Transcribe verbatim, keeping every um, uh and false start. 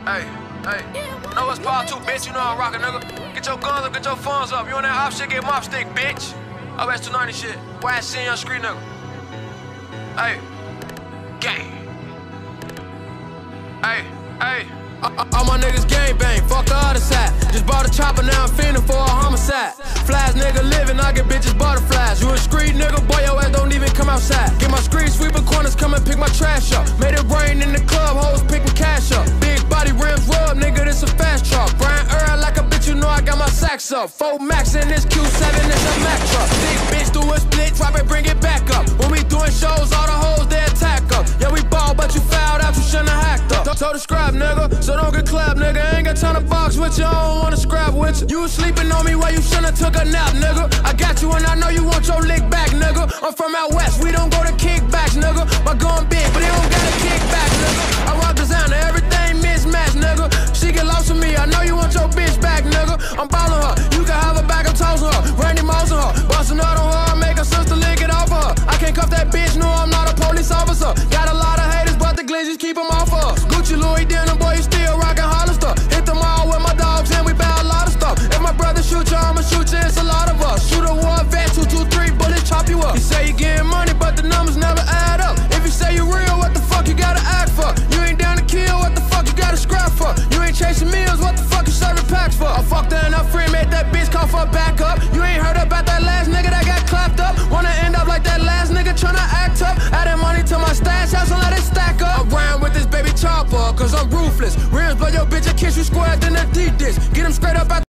Hey, hey. Know what's part two, bitch? You know I'm rockin', nigga. Get your guns up, get your phones up. You on that op shit, get mop stick, bitch. O S two ninety shit. Why I see on screen, nigga? Hey. Gang. Hey, hey. All my niggas gang bang, fuck the other side. Just bought a chopper, now I'm fiending for a homicide. Flies nigga living, I get bitches butterflies. You a street nigga, boy, your ass don't even come outside. Get my street sweeper corners, come and pick my trash up. Made it rain in the club, hoes picking cash up. Big body rims rub, nigga, this a fast truck. Brian Earl like a bitch, you know I got my sacks up. Four max in this Q seven, it's a Mack truck. Big bitch do a split, drop it, bring it back up. When we doing shows, all the hoes, they attack us. Yeah, we ball, but you fouled out, you shouldn't have hacked up. So describe, nigga, so don't get clapped, nigga. Ain't got time to box with you, I don't wanna scrap with you. You was sleeping on me while you shouldn't have took a nap, nigga. I got you and I know you want your lick back, nigga. I'm from out west, we don't go to kickbacks, nigga. My gun big, but they don't got a kickback, nigga. I rock designer, everything mismatched, nigga. She get lost with me, I know you want your bitch back, nigga. I'm ballin' her, you can have her back, I'm tossing her. Randy Moss on her, bustin' out on her, make her sister lick it off of her. I can't cuff that bitch, no, I'm not a police officer. Got a lot of haters, but the glizzies keep them off of us. Gucci, Louis, denim, boy, you still rockin' Hollister. Hit them all with my dogs and we buy a lot of stuff. If my brother shoot you, I'ma shoot you, it's a lot of us. Shoot a war vet, two, two, three, bullets chop you up. You say you getting money, but the numbers never add up. If you say you real, what the fuck you gotta act for? You ain't down to kill, what the fuck you gotta scrap for? You ain't chasing meals, what the fuck you serving packs for? I fucked her in her friend, made that bitch come for back up. You ain't heard about that last nigga that got clapped up. Wanna end up like that last nigga tryna act up. Adding money to my stash house and let it stack up. I'm round with this baby chopper, cause I'm ruthless. Rims blow your bitch a kiss, you square, then a D dish. Get him straight up out